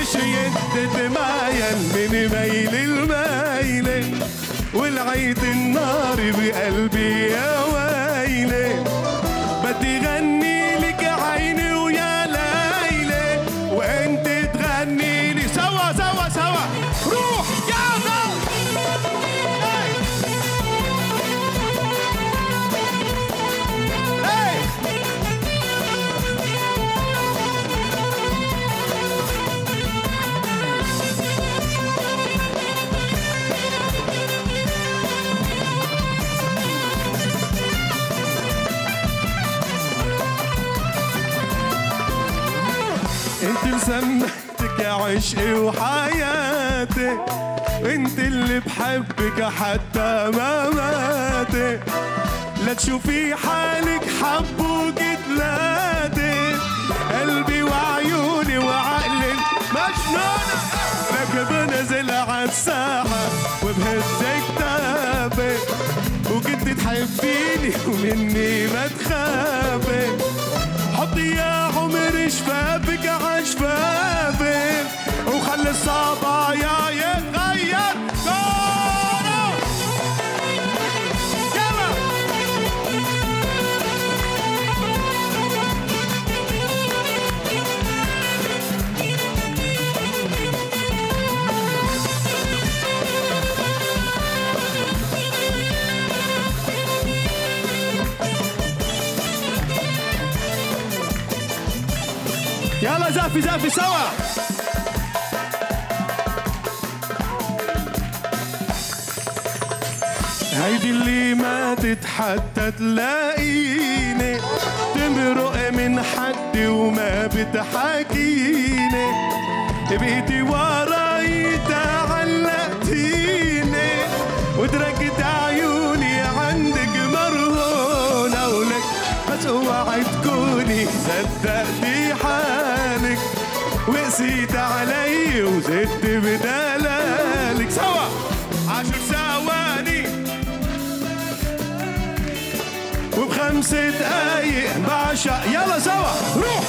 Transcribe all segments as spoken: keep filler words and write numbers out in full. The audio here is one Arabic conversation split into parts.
شي تتمايل من ميل الميلة والعيد النار بقلبي يا ويلي بدي غني لك عيني ويا ليلى وانت تغني لي سوا سوا سوا روح يلا انت لسمتك يا عشقي وحياتي انت اللي بحبك حتى ما ماتي لا تشوفي حالك حب وقتلاتي قلبي وعيوني وعقلي مجنونة لك بنزل عالساحة وبهز كتابي وكنت تحبيني ومني ما تخافي حطي يا عمر شفافك عشفافك وخلي الصبايا يتغير كورة يلا يلا زافي زافي سوا هيدي اللي ما تتحدى تلاقيني تمرق من حد وما بتحاكيني بقيتي وراي تعلقتيني وتركت عيوني عندك مرهونة ولك بس اوعي تكوني صدقتي حالك وقسيت علي وزدت بدلالك سوا عشر ثواني وبخمس دقايق بعشق يلا سوا روح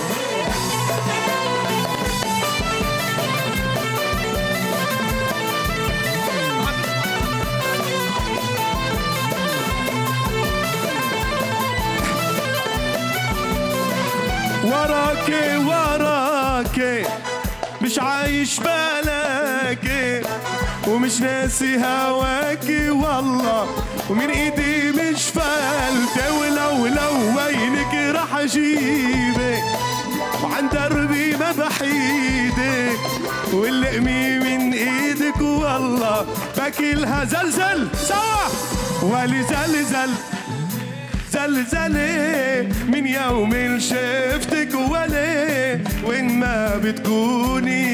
وراكي وراكي مش عايش بلاكي ومش ناسي هواكي والله ومن ايدي مش فالتة ولو لو وينك راح اجيبك وعن دربي ما بحيدك واللقمي من ايدك والله باكلها زلزل سوا ولي زلزل زلزلة من يوم شفتك ولي وين ما بتكوني